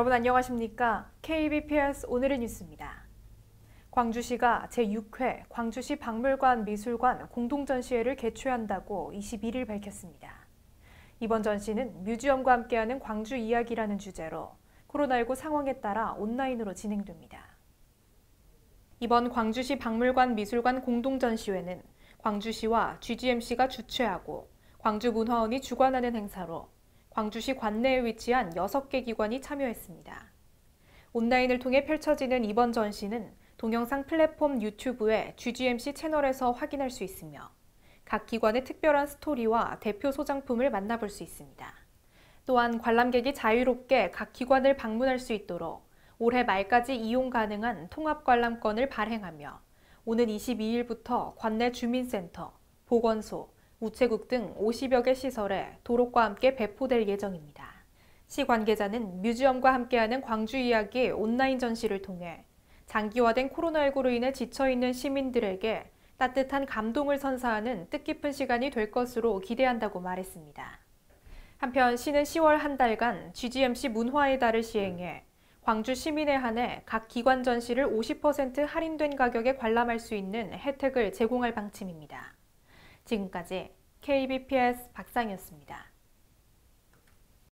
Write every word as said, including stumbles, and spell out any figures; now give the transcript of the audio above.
여러분 안녕하십니까? 케이비피에스 오늘의 뉴스입니다. 광주시가 제육 회 광주시 박물관 미술관 공동전시회를 개최한다고 이십일 일 밝혔습니다. 이번 전시는 뮤지엄과 함께하는 광주 이야기라는 주제로 코로나십구 상황에 따라 온라인으로 진행됩니다. 이번 광주시 박물관 미술관 공동전시회는 광주시와 지지엠씨가 주최하고 광주문화원이 주관하는 행사로 광주시 관내에 위치한 여섯 개 기관이 참여했습니다. 온라인을 통해 펼쳐지는 이번 전시는 동영상 플랫폼 유튜브의 지지엠씨 채널에서 확인할 수 있으며 각 기관의 특별한 스토리와 대표 소장품을 만나볼 수 있습니다. 또한 관람객이 자유롭게 각 기관을 방문할 수 있도록 올해 말까지 이용 가능한 통합관람권을 발행하며 오는 이십이 일부터 관내 주민센터, 보건소, 우체국 등 오십여 개 시설에 도록과 함께 배포될 예정입니다. 시 관계자는 뮤지엄과 함께하는 광주 이야기 온라인 전시를 통해 장기화된 코로나십구로 인해 지쳐있는 시민들에게 따뜻한 감동을 선사하는 뜻깊은 시간이 될 것으로 기대한다고 말했습니다. 한편 시는 시월 한 달간 지지엠씨 문화의 달을 시행해 광주 시민에 한해 각 기관 전시를 오십 퍼센트 할인된 가격에 관람할 수 있는 혜택을 제공할 방침입니다. 지금까지 케이비피에스 박상이었습니다.